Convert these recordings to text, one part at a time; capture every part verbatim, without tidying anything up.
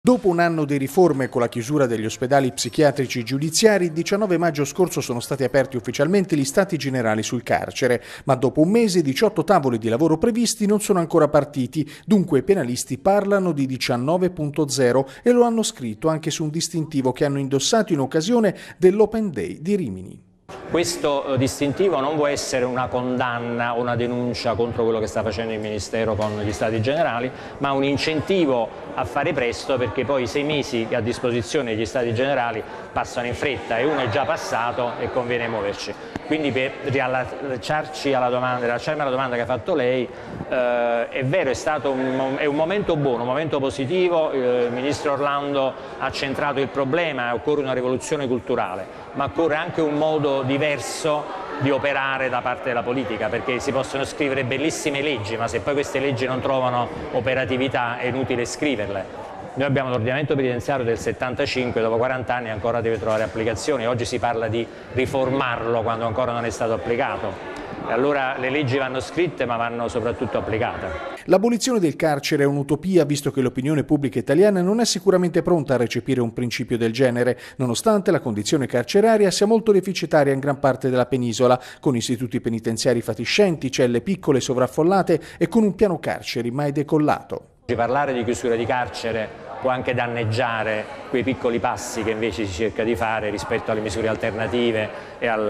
Dopo un anno di riforme con la chiusura degli ospedali psichiatrici giudiziari, il diciannove maggio scorso sono stati aperti ufficialmente gli stati generali sul carcere, ma dopo un mese diciotto tavoli di lavoro previsti non sono ancora partiti, dunque i penalisti parlano di diciannove punto zero e lo hanno scritto anche su un distintivo che hanno indossato in occasione dell'Open Day di Rimini. Questo distintivo non può essere una condanna o una denuncia contro quello che sta facendo il Ministero con gli Stati Generali, ma un incentivo a fare presto, perché poi i sei mesi a disposizione degli Stati Generali passano in fretta e uno è già passato e conviene muoverci. Quindi per riallacciarci alla domanda, riallacciarmi alla domanda che ha fatto lei, eh, è vero, è stato un, è un momento buono, un momento positivo, il Ministro Orlando ha centrato il problema, occorre una rivoluzione culturale, ma occorre anche un modo diverso di operare da parte della politica, perché si possono scrivere bellissime leggi, ma se poi queste leggi non trovano operatività è inutile scriverle. Noi abbiamo l'ordinamento penitenziario del settantacinque, dopo quaranta anni ancora deve trovare applicazione, oggi si parla di riformarlo quando ancora non è stato applicato. E allora le leggi vanno scritte ma vanno soprattutto applicate. L'abolizione del carcere è un'utopia, visto che l'opinione pubblica italiana non è sicuramente pronta a recepire un principio del genere, nonostante la condizione carceraria sia molto deficitaria in gran parte della penisola, con istituti penitenziari fatiscenti, celle piccole sovraffollate e con un piano carceri mai decollato. Parlare di chiusura di carcere può anche danneggiare quei piccoli passi che invece si cerca di fare rispetto alle misure alternative e al,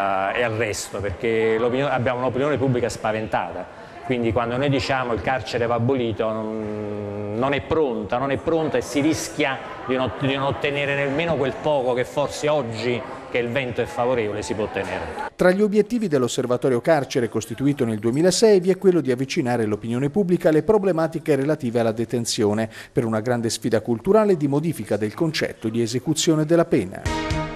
e al resto, perché abbiamo un'opinione pubblica spaventata. Quindi quando noi diciamo il carcere va abolito non, non è pronta, non è pronta e si rischia di non, di non ottenere nemmeno quel poco che forse oggi, che il vento è favorevole, si può ottenere. Tra gli obiettivi dell'Osservatorio Carcere, costituito nel duemilasei, vi è quello di avvicinare l'opinione pubblica alle problematiche relative alla detenzione, per una grande sfida culturale di modifica del concetto di esecuzione della pena.